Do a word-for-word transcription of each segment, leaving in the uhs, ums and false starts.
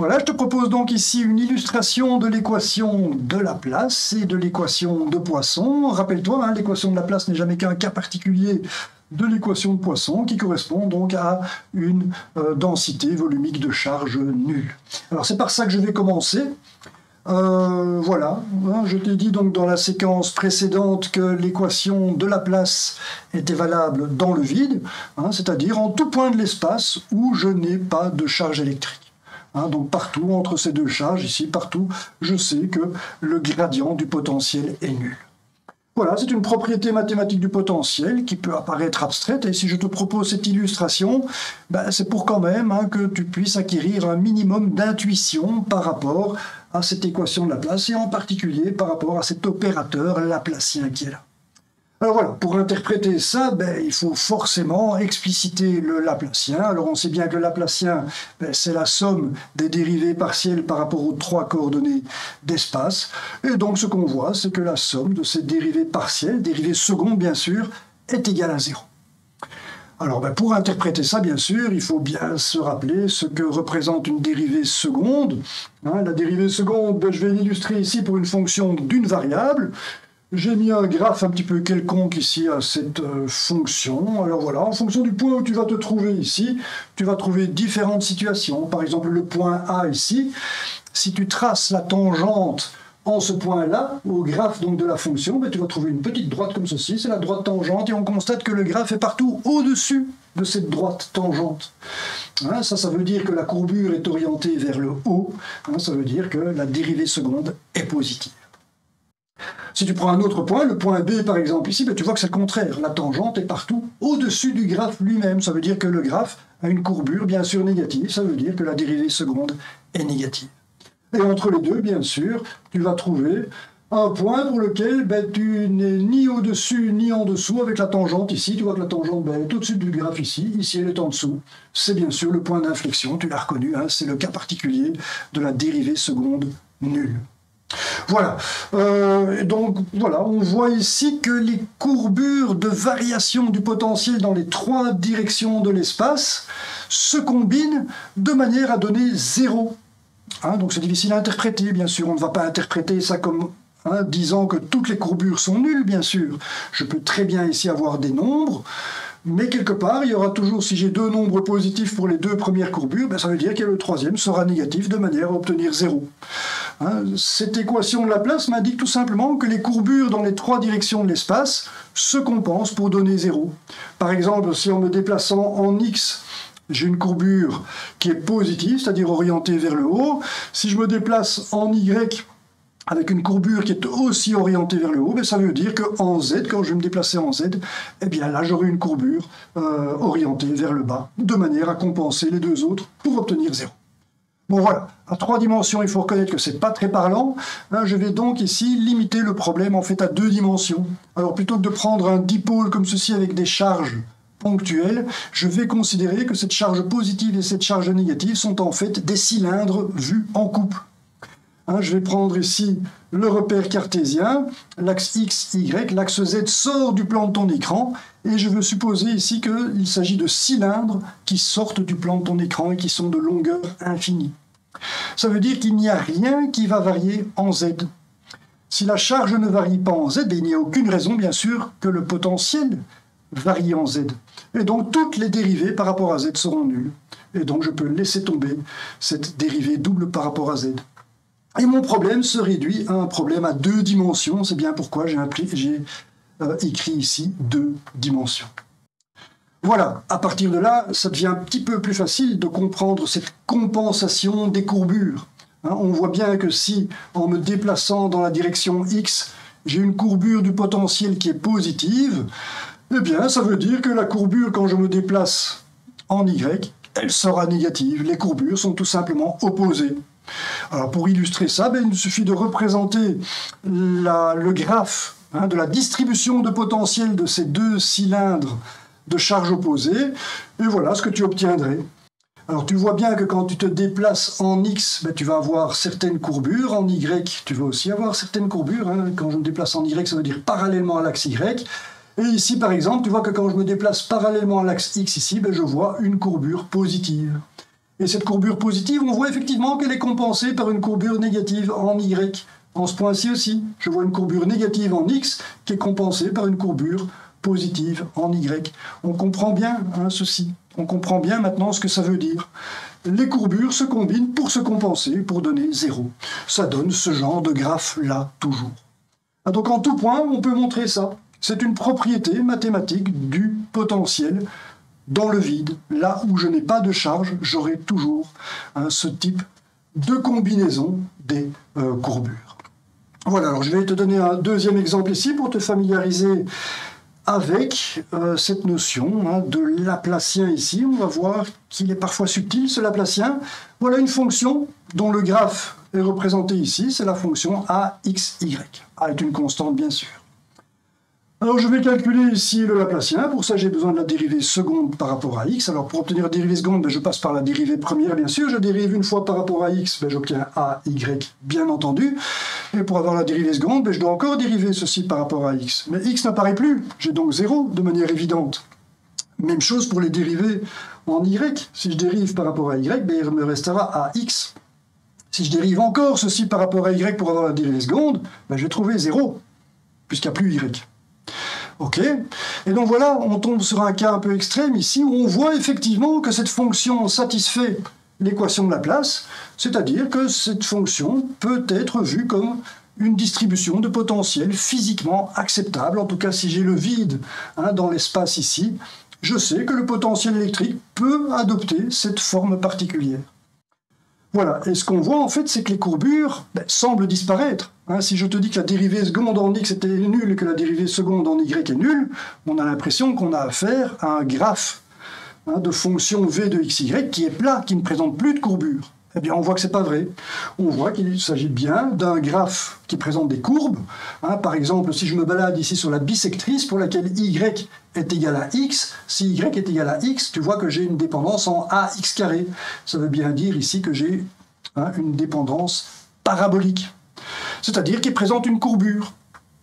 Voilà, je te propose donc ici une illustration de l'équation de Laplace et de l'équation de Poisson. Rappelle-toi, hein, l'équation de Laplace n'est jamais qu'un cas particulier de l'équation de Poisson qui correspond donc à une euh, densité volumique de charge nulle. Alors c'est par ça que je vais commencer. Euh, voilà, hein, je t'ai dit donc dans la séquence précédente que l'équation de Laplace était valable dans le vide, hein, c'est-à-dire en tout point de l'espace où je n'ai pas de charge électrique. Hein, donc partout, entre ces deux charges, ici, partout, je sais que le gradient du potentiel est nul. Voilà, c'est une propriété mathématique du potentiel qui peut apparaître abstraite, et si je te propose cette illustration, ben, c'est pour quand même hein, que tu puisses acquérir un minimum d'intuition par rapport à cette équation de Laplace, et en particulier par rapport à cet opérateur laplacien qui est là. Alors voilà, pour interpréter ça, ben, il faut forcément expliciter le laplacien. Alors on sait bien que le laplacien, ben, c'est la somme des dérivées partielles par rapport aux trois coordonnées d'espace. Et donc ce qu'on voit, c'est que la somme de ces dérivées partielles, dérivées secondes bien sûr, est égale à zéro. Alors ben, pour interpréter ça, bien sûr, il faut bien se rappeler ce que représente une dérivée seconde. Hein, la dérivée seconde, ben, je vais l'illustrer ici pour une fonction d'une variable. J'ai mis un graphe un petit peu quelconque ici à cette euh, fonction. Alors voilà, en fonction du point où tu vas te trouver ici, tu vas trouver différentes situations. Par exemple, le point A ici, si tu traces la tangente en ce point-là, au graphe donc, de la fonction, ben, tu vas trouver une petite droite comme ceci, c'est la droite tangente, et on constate que le graphe est partout au-dessus de cette droite tangente. Hein, ça, ça veut dire que la courbure est orientée vers le haut, hein, ça veut dire que la dérivée seconde est positive. Si tu prends un autre point, le point B par exemple ici, ben tu vois que c'est le contraire. La tangente est partout au-dessus du graphe lui-même. Ça veut dire que le graphe a une courbure bien sûr négative. Ça veut dire que la dérivée seconde est négative. Et entre les deux, bien sûr, tu vas trouver un point pour lequel ben, tu n'es ni au-dessus ni en dessous avec la tangente ici. Tu vois que la tangente ben, est au-dessus du graphe ici. Ici, elle est en dessous. C'est bien sûr le point d'inflexion. Tu l'as reconnu. Hein, c'est le cas particulier de la dérivée seconde nulle. Voilà, euh, donc voilà, on voit ici que les courbures de variation du potentiel dans les trois directions de l'espace se combinent de manière à donner zéro. Hein, donc c'est difficile à interpréter, bien sûr, on ne va pas interpréter ça comme hein, disant que toutes les courbures sont nulles, bien sûr. Je peux très bien ici avoir des nombres, mais quelque part, il y aura toujours, si j'ai deux nombres positifs pour les deux premières courbures, ben ça veut dire que le troisième sera négatif de manière à obtenir zéro. Hein, cette équation de Laplace m'indique tout simplement que les courbures dans les trois directions de l'espace se compensent pour donner zéro. Par exemple, si en me déplaçant en x, j'ai une courbure qui est positive, c'est-à-dire orientée vers le haut. Si je me déplace en y, avec une courbure qui est aussi orientée vers le haut, ben ça veut dire qu'en z, quand je vais me déplacer en z, eh bien là j'aurai une courbure euh, orientée vers le bas, de manière à compenser les deux autres pour obtenir zéro. Bon voilà, à trois dimensions, il faut reconnaître que c'est pas très parlant. Hein, je vais donc ici limiter le problème en fait à deux dimensions. Alors plutôt que de prendre un dipôle comme ceci avec des charges ponctuelles, je vais considérer que cette charge positive et cette charge négative sont en fait des cylindres vus en coupe. Hein, je vais prendre ici le repère cartésien, l'axe X, Y, l'axe Z sort du plan de ton écran, et je veux supposer ici qu'il s'agit de cylindres qui sortent du plan de ton écran et qui sont de longueur infinie. Ça veut dire qu'il n'y a rien qui va varier en Z. Si la charge ne varie pas en Z, il n'y a aucune raison, bien sûr, que le potentiel varie en Z. Et donc, toutes les dérivées par rapport à Z seront nulles. Et donc, je peux laisser tomber cette dérivée double par rapport à Z. Et mon problème se réduit à un problème à deux dimensions. C'est bien pourquoi j'ai euh, écrit ici deux dimensions. Voilà, à partir de là, ça devient un petit peu plus facile de comprendre cette compensation des courbures. Hein, on voit bien que si, en me déplaçant dans la direction X, j'ai une courbure du potentiel qui est positive, eh bien, ça veut dire que la courbure, quand je me déplace en Y, elle sera négative. Les courbures sont tout simplement opposées. Alors, pour illustrer ça, ben, il suffit de représenter la, le graphe hein, de la distribution de potentiel de ces deux cylindres de charge opposée, et voilà ce que tu obtiendrais. Alors tu vois bien que quand tu te déplaces en X, ben, tu vas avoir certaines courbures, en Y, tu vas aussi avoir certaines courbures. Hein. Quand je me déplace en Y, ça veut dire parallèlement à l'axe Y. Et ici, par exemple, tu vois que quand je me déplace parallèlement à l'axe X, ici, ben, je vois une courbure positive. Et cette courbure positive, on voit effectivement qu'elle est compensée par une courbure négative en Y. En ce point-ci aussi, je vois une courbure négative en X qui est compensée par une courbure positive en Y. On comprend bien hein, ceci. On comprend bien maintenant ce que ça veut dire. Les courbures se combinent pour se compenser, pour donner zéro. Ça donne ce genre de graphe-là, toujours. Ah, donc en tout point, on peut montrer ça. C'est une propriété mathématique du potentiel dans le vide. Là où je n'ai pas de charge, j'aurai toujours hein, ce type de combinaison des euh, courbures. Voilà, alors je vais te donner un deuxième exemple ici pour te familiariser avec euh, cette notion hein, de Laplacien ici. On va voir qu'il est parfois subtil, ce Laplacien. Voilà une fonction dont le graphe est représenté ici, c'est la fonction a x y. A est une constante, bien sûr. Alors je vais calculer ici le Laplacien. Pour ça, j'ai besoin de la dérivée seconde par rapport à x. Alors pour obtenir la dérivée seconde, ben, je passe par la dérivée première, bien sûr. Je dérive une fois par rapport à x, ben, j'obtiens a, y, bien entendu. Et pour avoir la dérivée seconde, ben, je dois encore dériver ceci par rapport à x. Mais x n'apparaît plus. J'ai donc zéro de manière évidente. Même chose pour les dérivées en y. Si je dérive par rapport à y, ben, il me restera ax. Si je dérive encore ceci par rapport à y pour avoir la dérivée seconde, ben, je vais trouver zéro, puisqu'il n'y a plus y. Ok, et donc voilà, on tombe sur un cas un peu extrême ici, où on voit effectivement que cette fonction satisfait l'équation de Laplace, c'est-à-dire que cette fonction peut être vue comme une distribution de potentiel physiquement acceptable. En tout cas, si j'ai le vide hein, dans l'espace ici, je sais que le potentiel électrique peut adopter cette forme particulière. Voilà, et ce qu'on voit en fait, c'est que les courbures ben, semblent disparaître. Hein, si je te dis que la dérivée seconde en x était nulle et que la dérivée seconde en y est nulle, on a l'impression qu'on a affaire à un graphe hein, de fonction v de xy qui est plat, qui ne présente plus de courbure. Eh bien, on voit que ce n'est pas vrai. On voit qu'il s'agit bien d'un graphe qui présente des courbes. Hein, par exemple, si je me balade ici sur la bisectrice pour laquelle y est égal à x, si y est égal à x, tu vois que j'ai une dépendance en ax carré. Ça veut bien dire ici que j'ai hein, une dépendance parabolique, c'est-à-dire qui présente une courbure.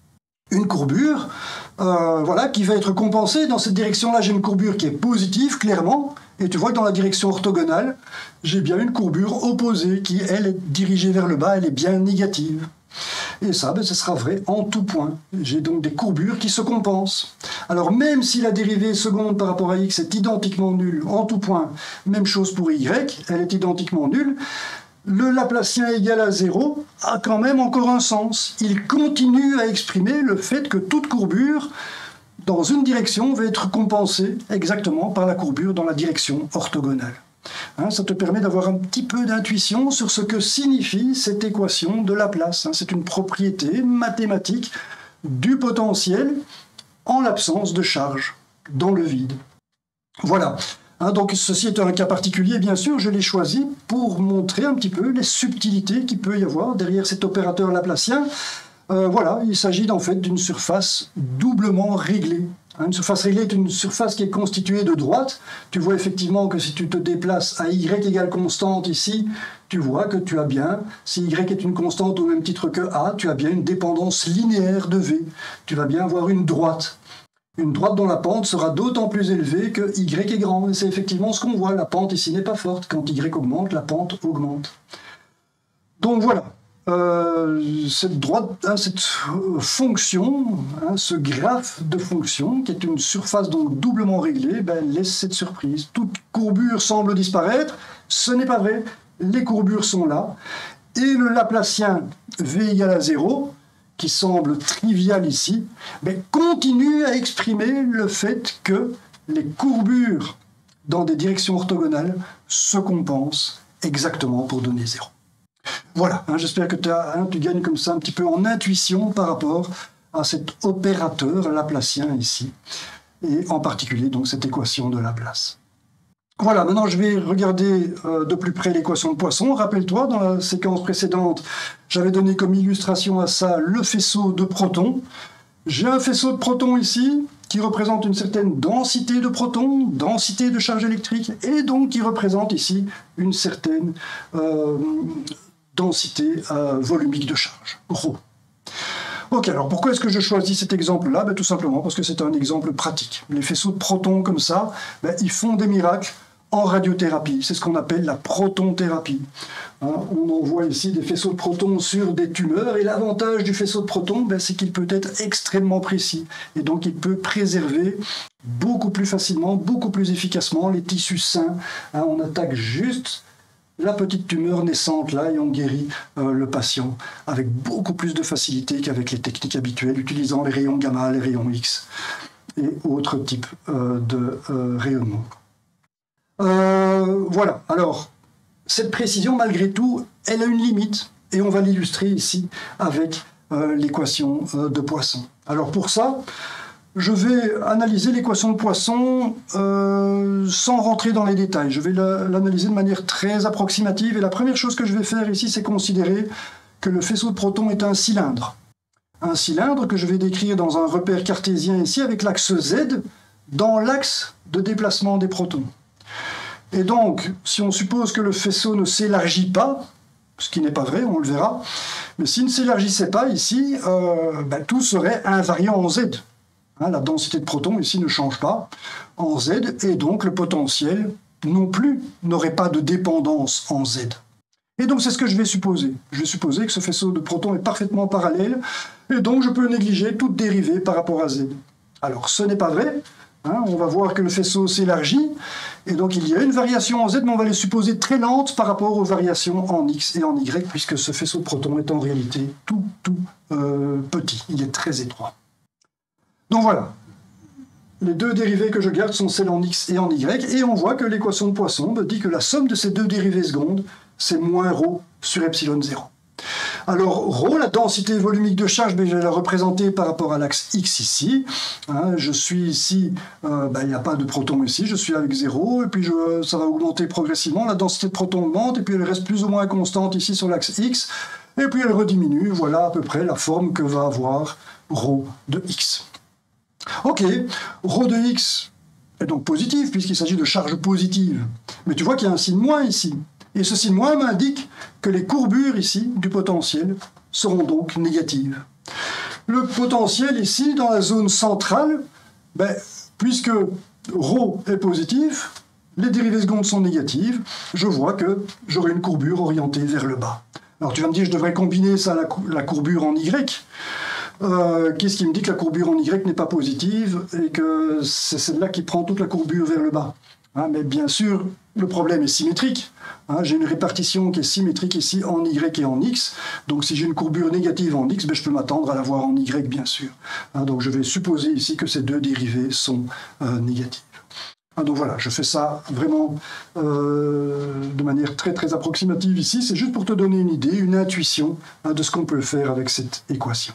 Une courbure euh, voilà, qui va être compensée. Dans cette direction-là, j'ai une courbure qui est positive, clairement, et tu vois que dans la direction orthogonale, j'ai bien une courbure opposée qui, elle, est dirigée vers le bas, elle est bien négative. Et ça, ben, ce sera vrai en tout point. J'ai donc des courbures qui se compensent. Alors même si la dérivée seconde par rapport à x est identiquement nulle en tout point, même chose pour y, elle est identiquement nulle, le Laplacien égal à zéro a quand même encore un sens. Il continue à exprimer le fait que toute courbure dans une direction va être compensée exactement par la courbure dans la direction orthogonale. Hein, ça te permet d'avoir un petit peu d'intuition sur ce que signifie cette équation de Laplace. Hein, c'est une propriété mathématique du potentiel en l'absence de charge dans le vide. Voilà. Hein, donc ceci est un cas particulier, bien sûr, je l'ai choisi pour montrer un petit peu les subtilités qu'il peut y avoir derrière cet opérateur laplacien. Euh, voilà, il s'agit en fait d'une surface doublement réglée. Hein, une surface réglée est une surface qui est constituée de droites. Tu vois effectivement que si tu te déplaces à y égale constante ici, tu vois que tu as bien, si y est une constante au même titre que a, tu as bien une dépendance linéaire de v. Tu vas bien avoir une droite. Une droite dont la pente sera d'autant plus élevée que y est grand. Et c'est effectivement ce qu'on voit. La pente ici n'est pas forte. Quand y augmente, la pente augmente. Donc voilà. Euh, cette droite, hein, cette fonction, hein, ce graphe de fonction, qui est une surface donc doublement réglée, ben, laisse cette surprise. Toute courbure semble disparaître. Ce n'est pas vrai. Les courbures sont là. Et le Laplacien v égale à zéro, qui semble trivial ici, mais continue à exprimer le fait que les courbures dans des directions orthogonales se compensent exactement pour donner zéro. Voilà, hein, j'espère que hein, tu gagnes comme ça un petit peu en intuition par rapport à cet opérateur laplacien ici, et en particulier donc cette équation de Laplace. Voilà, maintenant je vais regarder euh, de plus près l'équation de Poisson. Rappelle-toi, dans la séquence précédente, j'avais donné comme illustration à ça le faisceau de protons. J'ai un faisceau de protons ici qui représente une certaine densité de protons, densité de charge électrique, et donc qui représente ici une certaine euh, densité euh, volumique de charge, ρ. Ok, alors pourquoi est-ce que je choisis cet exemple-là? Ben, tout simplement parce que c'est un exemple pratique. Les faisceaux de protons comme ça, ben, ils font des miracles en radiothérapie. C'est ce qu'on appelle la protonthérapie. Hein, on envoie ici des faisceaux de protons sur des tumeurs, et l'avantage du faisceau de protons, ben, c'est qu'il peut être extrêmement précis, et donc il peut préserver beaucoup plus facilement, beaucoup plus efficacement les tissus sains. Hein, on attaque juste la petite tumeur naissante là et on guérit euh, le patient avec beaucoup plus de facilité qu'avec les techniques habituelles, utilisant les rayons gamma, les rayons X et autres types euh, de euh, rayonnement. Euh, voilà, alors, cette précision, malgré tout, elle a une limite, et on va l'illustrer ici avec euh, l'équation euh, de Poisson. Alors pour ça, je vais analyser l'équation de Poisson euh, sans rentrer dans les détails. Je vais l'analyser de manière très approximative, et la première chose que je vais faire ici, c'est considérer que le faisceau de protons est un cylindre. Un cylindre que je vais décrire dans un repère cartésien ici, avec l'axe Z, dans l'axe de déplacement des protons. Et donc, si on suppose que le faisceau ne s'élargit pas, ce qui n'est pas vrai, on le verra, mais s'il ne s'élargissait pas ici, euh, ben, tout serait invariant en Z. Hein, la densité de protons ici ne change pas en Z, et donc le potentiel non plus n'aurait pas de dépendance en Z. Et donc c'est ce que je vais supposer. Je vais supposer que ce faisceau de protons est parfaitement parallèle, et donc je peux négliger toute dérivée par rapport à Z. Alors ce n'est pas vrai. Hein, on va voir que le faisceau s'élargit, et donc il y a une variation en Z, mais on va les supposer très lentes par rapport aux variations en X et en Y, puisque ce faisceau de protons est en réalité tout, tout euh, petit, il est très étroit. Donc voilà, les deux dérivées que je garde sont celles en X et en Y, et on voit que l'équation de Poisson me dit que la somme de ces deux dérivées secondes, c'est moins ρ sur epsilon zéro. Alors, ρ, la densité volumique de charge, ben, je vais la représenter par rapport à l'axe X ici. Hein, je suis ici, euh, ben, il n'y a pas de protons ici, je suis avec zéro, et puis je, ça va augmenter progressivement, la densité de protons augmente, et puis elle reste plus ou moins constante ici sur l'axe X, et puis elle rediminue. Voilà à peu près la forme que va avoir ρ de X. Ok, ρ de X est donc positif, puisqu'il s'agit de charge positive. Mais tu vois qu'il y a un signe moins ici. Et ce signe moins m'indique que les courbures ici du potentiel seront donc négatives. Le potentiel ici, dans la zone centrale, ben, puisque ρ est positif, les dérivées secondes sont négatives, je vois que j'aurai une courbure orientée vers le bas. Alors tu vas me dire, je devrais combiner ça à la, la courbure en Y. Euh, Qu'est-ce qui me dit que la courbure en Y n'est pas positive et que c'est celle-là qui prend toute la courbure vers le bas? Hein, mais bien sûr, le problème est symétrique. Hein, j'ai une répartition qui est symétrique ici en Y et en X. Donc si j'ai une courbure négative en X, ben, je peux m'attendre à l'avoir en Y, bien sûr. Hein, donc je vais supposer ici que ces deux dérivées sont euh, négatives. Hein, donc voilà, je fais ça vraiment euh, de manière très très approximative ici. C'est juste pour te donner une idée, une intuition hein, de ce qu'on peut faire avec cette équation.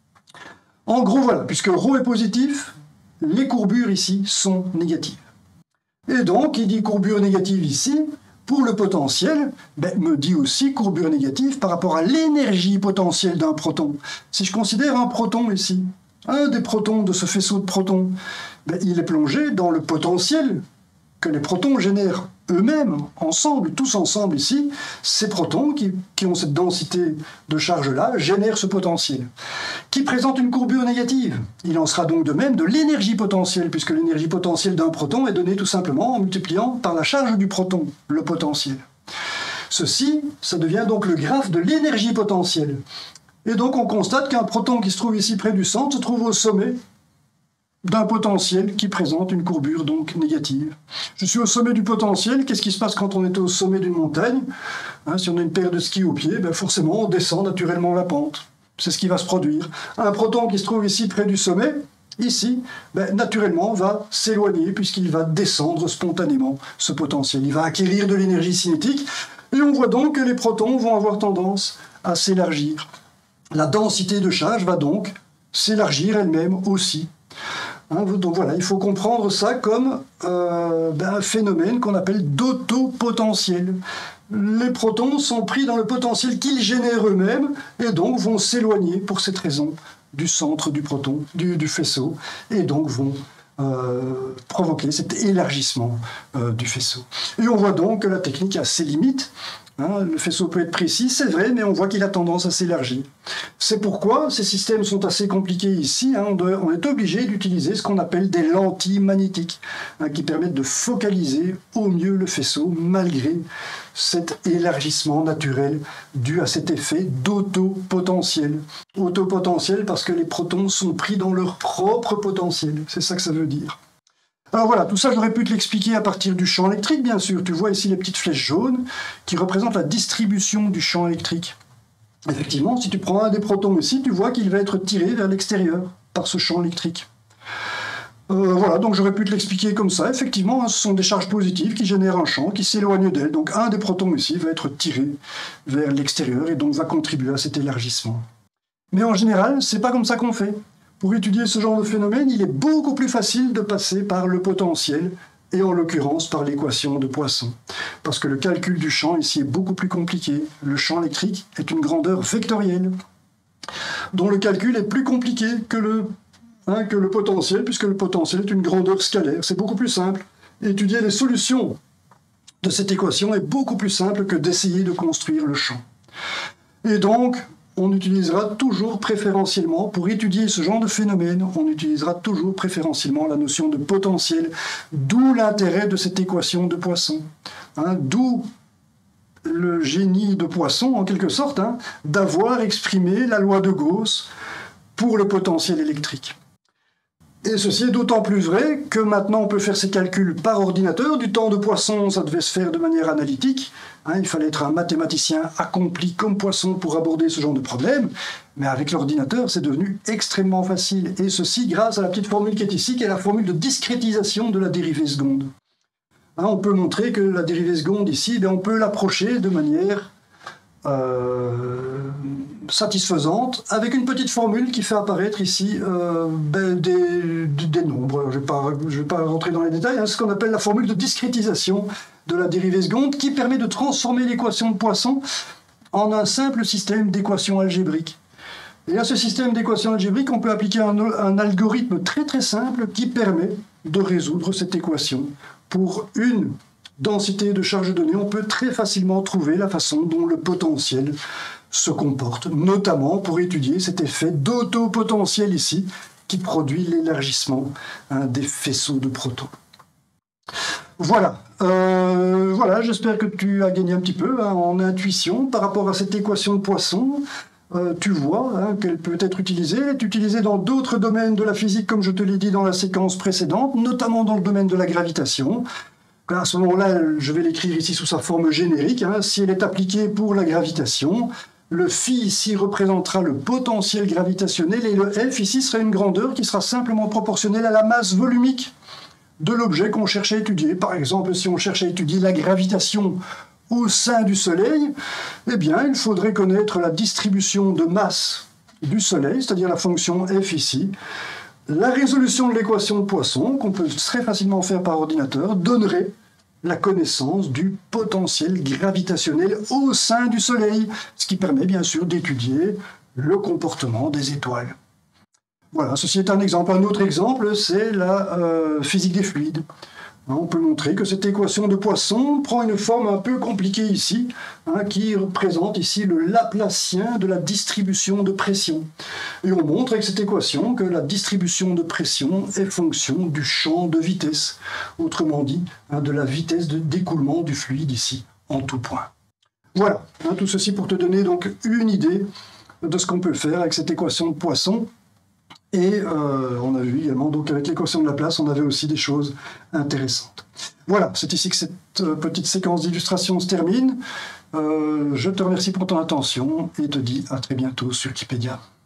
En gros, voilà, puisque ρ est positif, les courbures ici sont négatives. Et donc, il dit courbure négative ici, pour le potentiel, ben, me dit aussi courbure négative par rapport à l'énergie potentielle d'un proton. Si je considère un proton ici, un des protons de ce faisceau de protons, ben, il est plongé dans le potentiel que les protons génèrent eux-mêmes, ensemble, tous ensemble ici. Ces protons qui, qui ont cette densité de charge-là génèrent ce potentiel, qui présente une courbure négative. Il en sera donc de même de l'énergie potentielle, puisque l'énergie potentielle d'un proton est donnée tout simplement en multipliant par la charge du proton, le potentiel. Ceci, ça devient donc le graphe de l'énergie potentielle. Et donc on constate qu'un proton qui se trouve ici près du centre se trouve au sommet d'un potentiel qui présente une courbure donc négative. Je suis au sommet du potentiel. Qu'est-ce qui se passe quand on est au sommet d'une montagne? Hein, si on a une paire de skis au pied, ben forcément on descend naturellement la pente. C'est ce qui va se produire. Un proton qui se trouve ici près du sommet, ici, ben, naturellement va s'éloigner puisqu'il va descendre spontanément ce potentiel. Il va acquérir de l'énergie cinétique et on voit donc que les protons vont avoir tendance à s'élargir. La densité de charge va donc s'élargir elle-même aussi. Hein, donc voilà, il faut comprendre ça comme euh, ben, un phénomène qu'on appelle d'autopotentiel. Les protons sont pris dans le potentiel qu'ils génèrent eux-mêmes et donc vont s'éloigner pour cette raison du centre du proton, du, du faisceau, et donc vont euh, provoquer cet élargissement euh, du faisceau. Et on voit donc que la technique a ses limites, Hein, le faisceau peut être précis, c'est vrai, mais on voit qu'il a tendance à s'élargir. C'est pourquoi ces systèmes sont assez compliqués ici. Hein, on, doit, on est obligé d'utiliser ce qu'on appelle des lentilles magnétiques, hein, qui permettent de focaliser au mieux le faisceau, malgré cet élargissement naturel dû à cet effet d'autopotentiel. Autopotentiel parce que les protons sont pris dans leur propre potentiel, c'est ça que ça veut dire. Alors voilà, tout ça j'aurais pu te l'expliquer à partir du champ électrique, bien sûr. Tu vois ici les petites flèches jaunes qui représentent la distribution du champ électrique. Effectivement, si tu prends un des protons ici, tu vois qu'il va être tiré vers l'extérieur par ce champ électrique. Euh, voilà, donc j'aurais pu te l'expliquer comme ça. Effectivement, hein, ce sont des charges positives qui génèrent un champ qui s'éloigne d'elle. Donc un des protons ici va être tiré vers l'extérieur et donc va contribuer à cet élargissement. Mais en général, c'est pas comme ça qu'on fait. Pour étudier ce genre de phénomène, il est beaucoup plus facile de passer par le potentiel, et en l'occurrence par l'équation de Poisson. Parce que le calcul du champ ici est beaucoup plus compliqué. Le champ électrique est une grandeur vectorielle, dont le calcul est plus compliqué que le, hein, que le potentiel, puisque le potentiel est une grandeur scalaire. C'est beaucoup plus simple. Étudier les solutions de cette équation est beaucoup plus simple que d'essayer de construire le champ. Et donc, on utilisera toujours préférentiellement, pour étudier ce genre de phénomène, on utilisera toujours préférentiellement la notion de potentiel, d'où l'intérêt de cette équation de Poisson. Hein, d'où le génie de Poisson, en quelque sorte, hein, d'avoir exprimé la loi de Gauss pour le potentiel électrique. Et ceci est d'autant plus vrai que maintenant on peut faire ces calculs par ordinateur. Du temps de Poisson, ça devait se faire de manière analytique. Hein, il fallait être un mathématicien accompli comme Poisson pour aborder ce genre de problème. Mais avec l'ordinateur, c'est devenu extrêmement facile. Et ceci grâce à la petite formule qui est ici, qui est la formule de discrétisation de la dérivée seconde. Hein, on peut montrer que la dérivée seconde ici, ben, on peut l'approcher de manière Euh, satisfaisante avec une petite formule qui fait apparaître ici euh, ben, des, des nombres. Je ne vais pas, je vais pas rentrer dans les détails, hein, ce qu'on appelle la formule de discrétisation de la dérivée seconde qui permet de transformer l'équation de Poisson en un simple système d'équations algébriques. Et à ce système d'équations algébriques, on peut appliquer un, un algorithme très très simple qui permet de résoudre cette équation. Pour une densité de charge donnée, on peut très facilement trouver la façon dont le potentiel se comporte, notamment pour étudier cet effet d'autopotentiel ici, qui produit l'élargissement hein, des faisceaux de protons. Voilà, euh, voilà j'espère que tu as gagné un petit peu hein, en intuition par rapport à cette équation de Poisson. Euh, tu vois hein, qu'elle peut être utilisée, elle est utilisée dans d'autres domaines de la physique, comme je te l'ai dit dans la séquence précédente, notamment dans le domaine de la gravitation. À ce moment-là, je vais l'écrire ici sous sa forme générique. Hein. Si elle est appliquée pour la gravitation, le phi ici représentera le potentiel gravitationnel et le f ici sera une grandeur qui sera simplement proportionnelle à la masse volumique de l'objet qu'on cherche à étudier. Par exemple, si on cherche à étudier la gravitation au sein du Soleil, eh bien, il faudrait connaître la distribution de masse du Soleil, c'est-à-dire la fonction f ici. La résolution de l'équation de Poisson, qu'on peut très facilement faire par ordinateur, donnerait la connaissance du potentiel gravitationnel au sein du Soleil, ce qui permet bien sûr d'étudier le comportement des étoiles. Voilà, ceci est un exemple. Un autre exemple, c'est la euh, physique des fluides. On peut montrer que cette équation de Poisson prend une forme un peu compliquée ici, hein, qui représente ici le Laplacien de la distribution de pression. Et on montre avec cette équation que la distribution de pression est fonction du champ de vitesse, autrement dit, hein, de la vitesse d'écoulement du fluide ici, en tout point. Voilà, hein, tout ceci pour te donner donc une idée de ce qu'on peut faire avec cette équation de Poisson. Et euh, on a vu également, donc avec l'équation de Laplace, on avait aussi des choses intéressantes. Voilà, c'est ici que cette euh, petite séquence d'illustration se termine. Euh, je te remercie pour ton attention et te dis à très bientôt sur Wikipédia.